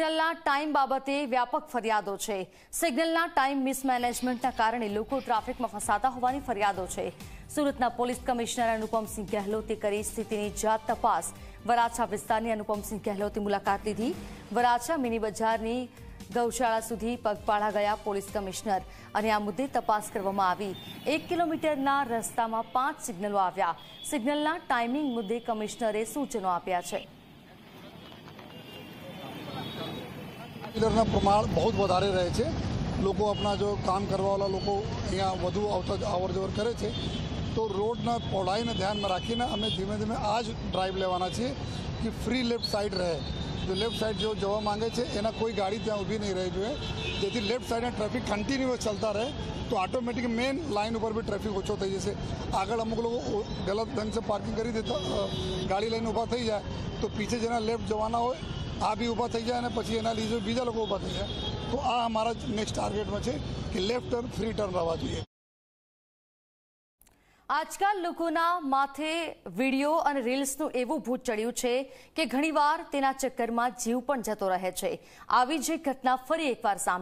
સિગ્નલના ટાઈમ બાબતે વ્યાપક ફરિયાદો છે। સિગ્નલના ટાઈમ મિસમેનેજમેન્ટના કારણે લોકો ટ્રાફિકમાં ફસાતા હોવાની ફરિયાદો છે। સુરતના પોલીસ કમિશનર અનુપમસિંહ ગહેલોતે કરી સ્થિતિની જાત તપાસ। વરાછા વિસ્તારની અનુપમસિંહ ગહેલોતે મુલાકાત લીધી। વરાછા મિની બજારની ગૌશાળા સુધી પગપાળા ગયા પોલીસ કમિશનર અને આ મુદ્દે તપાસ કરવામાં આવી। 1 કિલોમીટરના રસ્તામાં 5 સિગ્નલો આવ્યા। સિગ્નલના ટાઈમિંગ મુદ્દે કમિશનરે સૂચનો આપ્યા છે। प्रमाण बहुत વધારે રહે છે। લોકો अपना जो काम करवावाला લોકો અહીંયા વધુ અવર જવર કરે છે, તો રોડના પહોળાઈને ધ્યાનમાં રાખીને અમે ધીમે ધીમે આ જ ડ્રાઈવ લેવાના છીએ કે ફ્રી લેફ્ટ સાઈડ રહે। जो लेफ्ट साइड जो जवा मांगे છે એના કોઈ ગાડી ત્યાં ઊભી નહીં રહી જોઈએ, જેથી લેફ્ટ સાઈડના ટ્રાફિક કન્ટિન્યુઅસ ચાલતા રહે તો ઓટોમેટિક મેન લાઇન ઉપર બી ટ્રાફિક ઓછો થઈ જશે। આગળ અમુક લોકો ગલત ઢંગ से પાર્કિંગ કરી દેતા ગાડી લઈને ઊભા થઈ જાય તો પીછે જેના લેફ્ટ જવાના હોય આ भी ઊભા થઈ જાય અને પછી એના લીધે બીજા લોકો ઊભા થઈ જાય। તો આ અમારા નેક્સ્ટ ટાર્ગેટમાં છે કે લેફ્ટ ટર્ન ફ્રી ટર્ન રહેવા જોઈએ। આજકાલ લોકોના માથે વિડીયો અને રીલ્સનું એવું ભૂત ચડ્યું છે કે ઘણીવાર તેના ચક્કરમાં જીવ પણ જતો રહે છે। આવી જ ઘટના ફરી એકવાર સામે